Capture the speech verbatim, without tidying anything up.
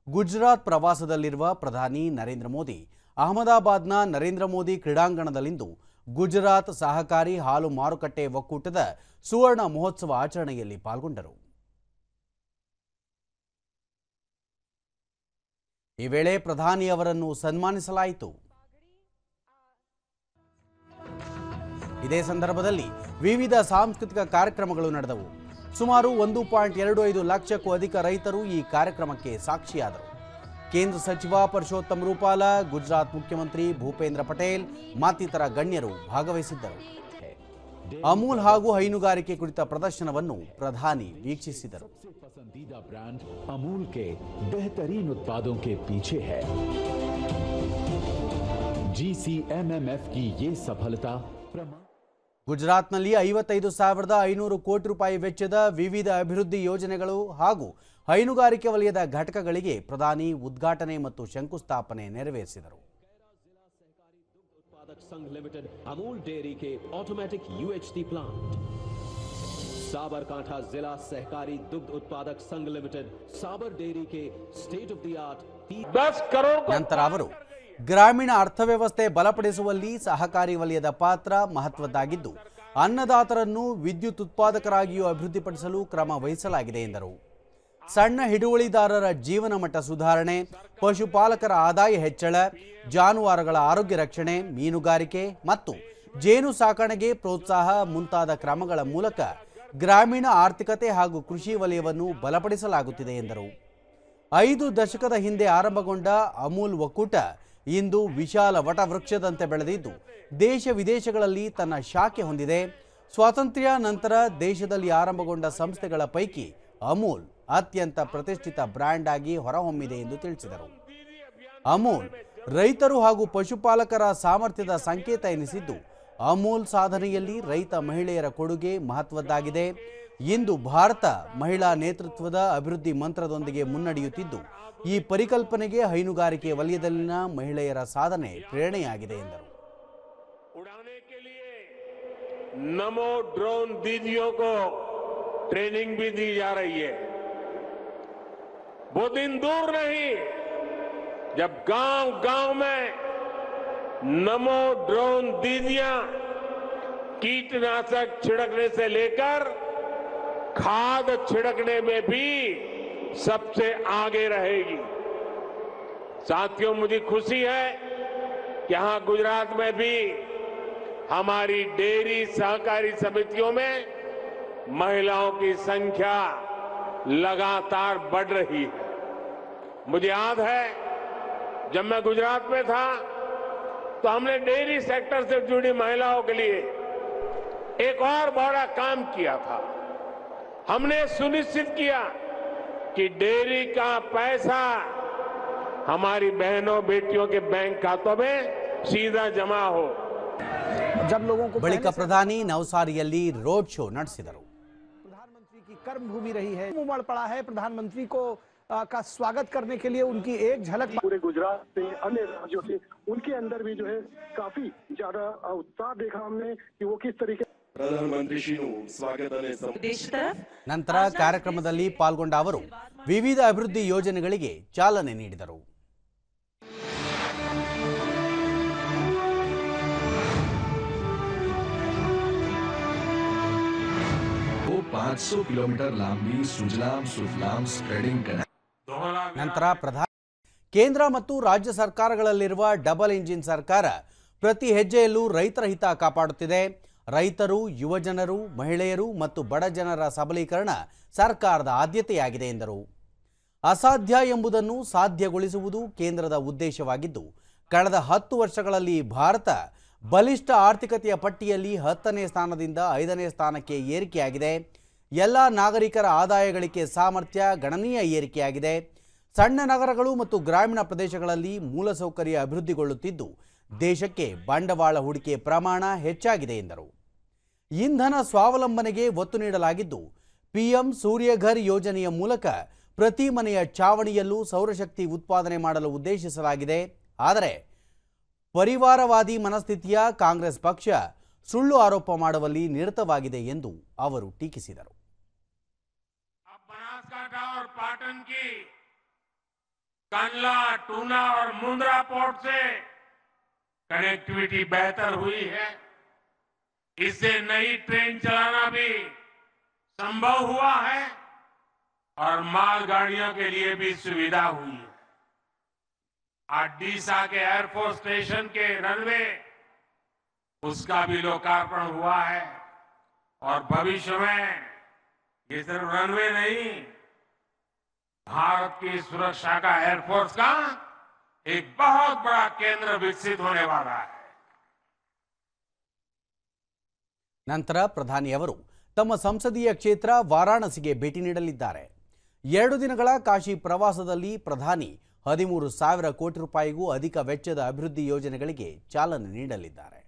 ಗುಜರಾತ್ ಪ್ರವಾಸದಲ್ಲಿರುವ ಪ್ರಧಾನಿ ನರೇಂದ್ರ ಮೋದಿ ಅಹಮದಾಬಾದ್ನ ನರೇಂದ್ರ ಮೋದಿ ಕ್ರೀಡಾಂಗಣದಲ್ಲಿಂದು ಗುಜರಾತ್ ಸಹಕಾರಿ ಹಾಲು ಮಾರುಕಟ್ಟೆ ಒಕ್ಕೂಟದ ಸುವರ್ಣ ಮಹೋತ್ಸವ ಆಚರಣೆಯಲ್ಲಿ ಪಾಲ್ಗೊಂಡರು. ಈ ವೇಳೆ ಪ್ರಧಾನಿ ಅವರನ್ನು ಸನ್ಮಾನಿಸಲಾಯಿತು. ಇದೇ ಸಂದರ್ಭದಲ್ಲಿ ವಿವಿಧ ಸಾಂಸ್ಕೃತಿಕ ಕಾರ್ಯಕ್ರಮಗಳು ನಡೆದವು. ಸುಮಾರು ಒಂದು ಪಾಯಿಂಟ್ ಎರಡು ಐದು ಲಕ್ಷಕ್ಕೂ ಅಧಿಕ ರೈತರು ಈ ಕಾರ್ಯಕ್ರಮಕ್ಕೆ ಸಾಕ್ಷಿಯಾದರು. ಕೇಂದ್ರ ಸಚಿವ ಪರಶೋತ್ತಮ್ ರೂಪಾಲ, ಗುಜರಾತ್ ಮುಖ್ಯಮಂತ್ರಿ ಭೂಪೇಂದ್ರ ಪಟೇಲ್ ಮತ್ತಿತರ ಗಣ್ಯರು ಭಾಗವಹಿಸಿದ್ದರು. ಅಮೂಲ್ ಹಾಗೂ ಹೈನುಗಾರಿಕೆ ಕುರಿತ ಪ್ರದರ್ಶನವನ್ನು ಪ್ರಧಾನಿ ವೀಕ್ಷಿಸಿದರು. पसंदीदा ब्रांड अमूल के बेहतरीन उत्पादों के पीछे है जीसीएमएमएफ की ये सफलता। ಗುಜರಾತ್ನಲ್ಲಿ ಐವತ್ತೈದು ಸಾವಿರದ ಐನೂರು ಕೋಟಿ ರೂಪಾಯಿ ವೆಚ್ಚದ ವಿವಿಧ ಅಭಿವೃದ್ಧಿ ಯೋಜನೆಗಳು ಹಾಗೂ ಹೈನುಗಾರಿಕೆ ವಲಯದ ಘಟಕಗಳಿಗೆ ಪ್ರಧಾನಿ ಉದ್ಘಾಟನೆ ಮತ್ತು ಶಂಕುಸ್ಥಾಪನೆ ನೆರವೇರಿಸಿದರು. संघ लिमिटेड अमूल डेयरी के ऑटोमेटिक यूएचटी प्लांट, साबरकांठा जिला सहकारी दुग्ध उत्पादक संघ लिमिटेड साबर डेयरी के स्टेट ऑफ द आर्ट दस करोड़ ನಂತರ ಅವರು ಗ್ರಾಮೀಣ ಅರ್ಥವ್ಯವಸ್ಥೆ ಬಲಪಡಿಸುವಲ್ಲಿ ಸಹಕಾರಿ ವಲಯದ ಪಾತ್ರ ಮಹತ್ವದ್ದಾಗಿದ್ದು ಅನ್ನದಾತರನ್ನು ವಿದ್ಯುತ್ ಉತ್ಪಾದಕರಾಗಿಯೂ ಅಭಿವೃದ್ಧಿಪಡಿಸಲು ಕ್ರಮ ವಹಿಸಲಾಗಿದೆ ಎಂದರು. ಸಣ್ಣ ಹಿಡುವಳಿದಾರರ ಜೀವನ ಮಟ್ಟ ಸುಧಾರಣೆ, ಪಶುಪಾಲಕರ ಆದಾಯ ಹೆಚ್ಚಳ, ಜಾನುವಾರುಗಳ ಆರೋಗ್ಯ ರಕ್ಷಣೆ, ಮೀನುಗಾರಿಕೆ ಮತ್ತು ಜೇನು ಸಾಕಣೆಗೆ ಪ್ರೋತ್ಸಾಹ ಮುಂತಾದ ಕ್ರಮಗಳ ಮೂಲಕ ಗ್ರಾಮೀಣ ಆರ್ಥಿಕತೆ ಹಾಗೂ ಕೃಷಿ ವಲಯವನ್ನು ಬಲಪಡಿಸಲಾಗುತ್ತಿದೆ ಎಂದರು. ಐದು ದಶಕದ ಹಿಂದೆ ಆರಂಭಗೊಂಡ ಅಮೂಲ್ ಒಕ್ಕೂಟ ಇಂದು ವಿಶಾಲ ವಟವೃಕ್ಷದಂತೆ ಬೆಳೆದಿದ್ದು ದೇಶ ವಿದೇಶಗಳಲ್ಲಿ ತನ್ನ ಶಾಖೆ ಹೊಂದಿದೆ. ಸ್ವಾತಂತ್ರ್ಯ ನಂತರ ದೇಶದಲ್ಲಿ ಆರಂಭಗೊಂಡ ಸಂಸ್ಥೆಗಳ ಪೈಕಿ ಅಮೂಲ್ ಅತ್ಯಂತ ಪ್ರತಿಷ್ಠಿತ ಬ್ರ್ಯಾಂಡ್ ಆಗಿ ಹೊರಹೊಮ್ಮಿದೆ ಎಂದು ತಿಳಿಸಿದರು. ಅಮೂಲ್ ರೈತರು ಹಾಗೂ ಪಶುಪಾಲಕರ ಸಾಮರ್ಥ್ಯದ ಸಂಕೇತ ಎನಿಸಿದ್ದು ಅಮೂಲ್ ಸಾಧನೆಯಲ್ಲಿ ರೈತ ಮಹಿಳೆಯರ ಕೊಡುಗೆ ಮಹತ್ವದ್ದಾಗಿದೆ. ಇಂದು ಭಾರತ ಮಹಿಳಾ ನೇತೃತ್ವದ ಅಭಿವೃದ್ಧಿ ಮಂತ್ರದೊಂದಿಗೆ ಮುನ್ನಡೆಯುತ್ತಿದ್ದು ಈ ಪರಿಕಲ್ಪನೆಗೆ ಹೈನುಗಾರಿಕೆ ವಲಯದಲ್ಲಿನ ಮಹಿಳೆಯರ ಸಾಧನೆ ಪ್ರೇರಣೆಯಾಗಿದೆ ಎಂದರು. नमो ड्रोन दीदियों को ट्रेनिंग भी दी जा रही है. वो दिन दूर नहीं जब गांव गांव में नमो ड्रोन दीदियां कीटनाशक छिड़कने से लेकर खाद छिड़कने में भी सबसे आगे रहेगी. साथियों, मुझे खुशी है कि यहां गुजरात में भी हमारी डेयरी सहकारी समितियों में महिलाओं की संख्या लगातार बढ़ रही है. मुझे याद है जब मैं गुजरात में था तो हमने डेयरी सेक्टर से जुड़ी महिलाओं के लिए एक और बड़ा काम किया था. हमने सुनिश्चित किया कि डेयरी का पैसा हमारी बहनों बेटियों के बैंक खातों में सीधा जमा हो. ಬಳಿಕ ಪ್ರಧಾನಿ ನವಸಾರಿಯಲ್ಲಿ ರೋಡ್ ಶೋ ನಡೆಸಿದರು. प्रधानमंत्री की कर्म भूमि रही है, उमड़ पड़ा है. प्रधानमंत्री को आ, का स्वागत करने के लिए उनकी एक झलक पूरे गुजरात से अन्य राज्यों से उनके अंदर भी जो है काफी ज्यादा उत्साह देखा हमने कि वो किस तरीके प्रधानमंत्री श्री स्वागत ನಂತರ ಕಾರ್ಯಕ್ರಮದಲ್ಲಿ ಪಾಲ್ಗೊಂಡ ಅವರು ವಿವಿಧ ಅಭಿವೃದ್ಧಿ ಯೋಜನೆಗಳಿಗೆ ಚಾಲನೆ ನೀಡಿದರು. पाँच सौ किलोमीटर लांबी सुजलाम सुफलाम स्प्रेडिंग कैनाल. ನಂತರ ಪ್ರಧಾನಿ ಕೇಂದ್ರ ಮತ್ತು ರಾಜ್ಯ ಸರ್ಕಾರಗಳಲ್ಲಿರುವ ಡಬಲ್ ಇಂಜಿನ್ ಸರ್ಕಾರ ಪ್ರತಿ ಹೆಜ್ಜೆಯಲ್ಲೂ ರೈತರ ಹಿತ ಕಾಪಾಡುತ್ತಿದೆ. ರೈತರು, ಯುವಜನರು, ಮಹಿಳೆಯರು ಮತ್ತು ಬಡ ಜನರ ಸಬಲೀಕರಣ ಸರ್ಕಾರದ ಆದ್ಯತೆಯಾಗಿದೆ ಎಂದರು. ಅಸಾಧ್ಯ ಎಂಬುದನ್ನು ಸಾಧ್ಯಗೊಳಿಸುವುದು ಕೇಂದ್ರದ ಉದ್ದೇಶವಾಗಿದ್ದು ಕಳೆದ ಹತ್ತು ವರ್ಷಗಳಲ್ಲಿ ಭಾರತ ಬಲಿಷ್ಠ ಆರ್ಥಿಕತೆಯ ಪಟ್ಟಿಯಲ್ಲಿ ಹತ್ತನೇ ಸ್ಥಾನದಿಂದ ಐದನೇ ಸ್ಥಾನಕ್ಕೆ ಏರಿಕೆಯಾಗಿದೆ. ಎಲ್ಲ ನಾಗರಿಕರ ಆದಾಯ ಗಳಿಕೆ ಸಾಮರ್ಥ್ಯ ಗಣನೀಯ ಏರಿಕೆಯಾಗಿದೆ. ಸಣ್ಣ ನಗರಗಳು ಮತ್ತು ಗ್ರಾಮೀಣ ಪ್ರದೇಶಗಳಲ್ಲಿ ಮೂಲಸೌಕರ್ಯ ಅಭಿವೃದ್ಧಿಗೊಳ್ಳುತ್ತಿದ್ದು ದೇಶಕ್ಕೆ ಬಂಡವಾಳ ಹೂಡಿಕೆ ಪ್ರಮಾಣ ಹೆಚ್ಚಾಗಿದೆ ಎಂದರು. ಇಂಧನ ಸ್ವಾವಲಂಬನೆಗೆ ಒತ್ತು ನೀಡಲಾಗಿದ್ದು ಪಿಎಂ ಸೂರ್ಯಘರ್ ಯೋಜನೆಯ ಮೂಲಕ ಪ್ರತಿ ಮನೆಯ ಚಾವಣಿಯಲ್ಲೂ ಸೌರಶಕ್ತಿ ಉತ್ಪಾದನೆ ಮಾಡಲು ಉದ್ದೇಶಿಸಲಾಗಿದೆ. ಆದರೆ ಪರಿವಾರವಾದಿ ಮನಸ್ಥಿತಿಯ ಕಾಂಗ್ರೆಸ್ ಪಕ್ಷ ಸುಳ್ಳು ಆರೋಪ ಮಾಡುವಲ್ಲಿ ನಿರತವಾಗಿದೆ ಎಂದು ಅವರು ಟೀಕಿಸಿದರು. बनासकांठा और पाटन की कंडला, टूना और मुंद्रा पोर्ट से कनेक्टिविटी बेहतर हुई है। इससे नई ट्रेन चलाना भी संभव हुआ है और मालगाड़ियों के लिए भी सुविधा हुई है। आज डीसा के एयरफोर्स स्टेशन के रनवे, उसका भी लोकार्पण हुआ है और भविष्य में ये सिर्फ रनवे नहीं, भारत की सुरक्षा का एयरफोर्स का एक बहुत बड़ा केंद्र विकसित होने वाला है। ನಂತರ ಪ್ರಧಾನಿಯವರು ತಮ್ಮ ಸಂಸದೀಯ ಕ್ಷೇತ್ರ ವಾರಾಣಸಿಗೆ ಭೇಟಿ ನೀಡಲಿದ್ದಾರೆ. ಎರಡು ದಿನಗಳ ಕಾಶಿ ಪ್ರವಾಸದಲ್ಲಿ ಪ್ರಧಾನಿ ಹದಿಮೂರು ಸಾವಿರ ಕೋಟಿ ರೂಪಾಯಿಗೂ ಅಧಿಕ ವೆಚ್ಚದ ಅಭಿವೃದ್ಧಿ ಯೋಜನೆಗಳಿಗೆ ಚಾಲನೆ ನೀಡಲಿದ್ದಾರೆ.